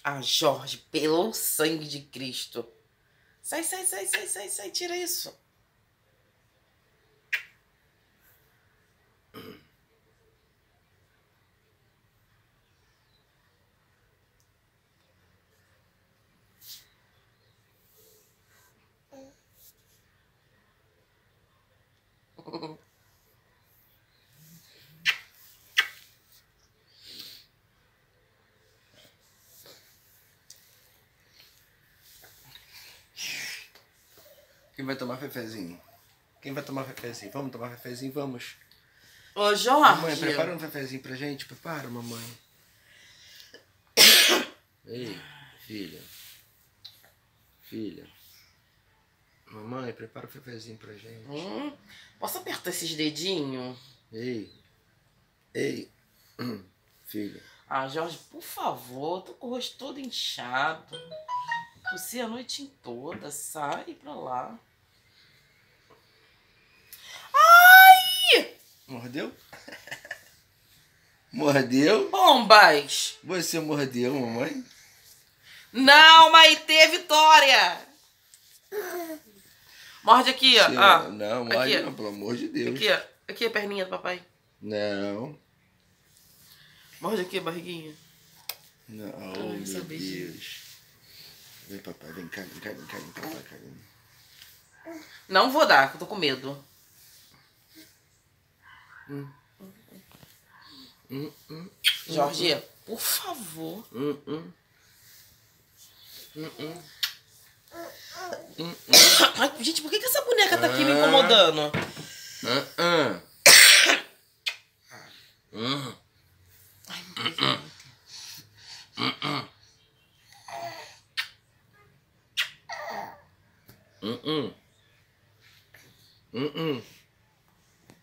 Ah, Jorge, pelo sangue de Cristo. Sai, tira isso. Quem vai tomar cafezinho? Quem vai tomar cafezinho? Vamos tomar cafezinho? Vamos. Ô, Jorge. Mamãe, prepara um cafezinho pra gente? Prepara, mamãe. Ei, filha. Filha. Mamãe, prepara um cafezinho pra gente. Posso apertar esses dedinhos? Ei. Filha. Ah, Jorge, por favor. Tô com o rosto todo inchado. Tossi a noite toda. Sai pra lá. Ai! Mordeu? Mordeu? Bombas! Você mordeu, mamãe? Não, Maitê, Vitória! Morde aqui, ó. Não, morde não, pelo amor de Deus. Aqui, ó. Aqui a perninha do papai. Não. Morde aqui a barriguinha. Não, oh, meu Deus. Vem, papai, vem cá, papai. Não vou dar, que eu tô com medo. Jorge, por favor. Ai, gente, por que essa boneca tá aqui me incomodando? Ai, meu Deus.